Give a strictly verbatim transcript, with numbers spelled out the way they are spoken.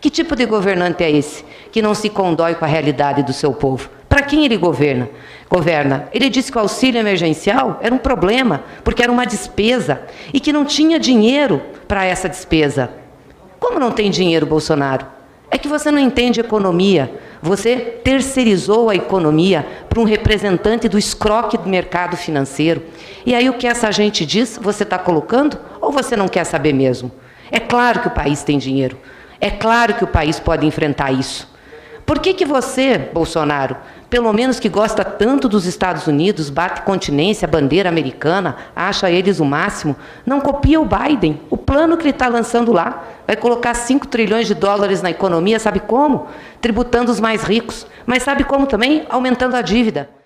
Que tipo de governante é esse que não se condói com a realidade do seu povo? Para quem ele governa? Governa. Ele disse que o auxílio emergencial era um problema, porque era uma despesa, e que não tinha dinheiro para essa despesa. Como não tem dinheiro, Bolsonaro? É que você não entende economia. Você terceirizou a economia para um representante do escroque do mercado financeiro. E aí o que essa gente diz, você está colocando, ou você não quer saber mesmo? É claro que o país tem dinheiro. É claro que o país pode enfrentar isso. Por que que você, Bolsonaro, pelo menos que gosta tanto dos Estados Unidos, bate continência, bandeira americana, acha eles o máximo, não copia o Biden, o plano que ele está lançando lá? Vai colocar cinco trilhões de dólares na economia, sabe como? Tributando os mais ricos. Mas sabe como também? Aumentando a dívida.